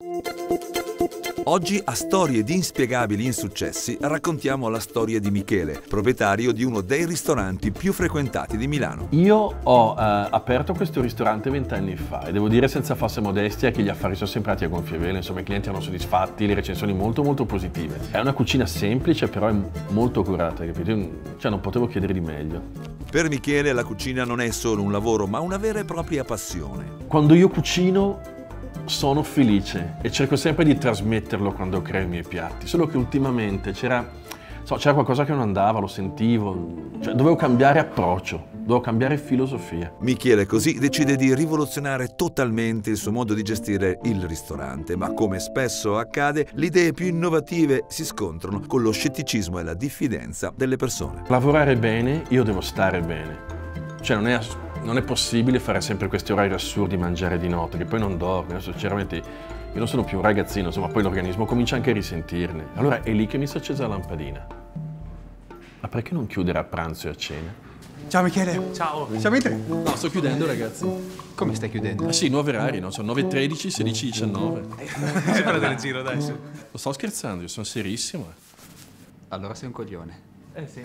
Oggi a Storie di inspiegabili insuccessi raccontiamo la storia di Michele, proprietario di uno dei ristoranti più frequentati di Milano. Io ho aperto questo ristorante 20 anni fa e devo dire senza falsa modestia che gli affari sono sempre andati a gonfie vele, insomma i clienti erano soddisfatti, le recensioni molto positive. È una cucina semplice però è molto curata, capito? Cioè non potevo chiedere di meglio. Per Michele la cucina non è solo un lavoro ma una vera e propria passione. Quando io cucino sono felice e cerco sempre di trasmetterlo quando creo i miei piatti, solo che ultimamente c'era qualcosa che non andava, lo sentivo, cioè dovevo cambiare approccio, dovevo cambiare filosofia. Michele così decide di rivoluzionare totalmente il suo modo di gestire il ristorante, ma come spesso accade, le idee più innovative si scontrano con lo scetticismo e la diffidenza delle persone. Lavorare bene, io devo stare bene, cioè non è possibile fare sempre questi orari assurdi, mangiare di notte, che poi non dormi. Sinceramente io non sono più un ragazzino, insomma, poi l'organismo comincia anche a risentirne. Allora è lì che mi si è accesa la lampadina. Ma perché non chiudere a pranzo e a cena? Ciao Michele. Ciao. Siamo in tre? No, sto chiudendo, ragazzi. Come stai chiudendo? Ah sì, nuovi orari, no? Sono 9:13, 16:19. Si prende il giro adesso. Lo sto scherzando, io sono serissimo. Allora sei un coglione. Sì.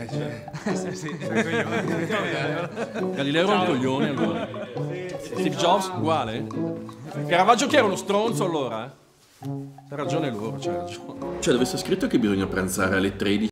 Galileo era un coglione allora. Steve Jobs uguale? Caravaggio che era uno stronzo allora? Ha ragione loro, c'ha ragione. Cioè dove sta scritto che bisogna pranzare alle 13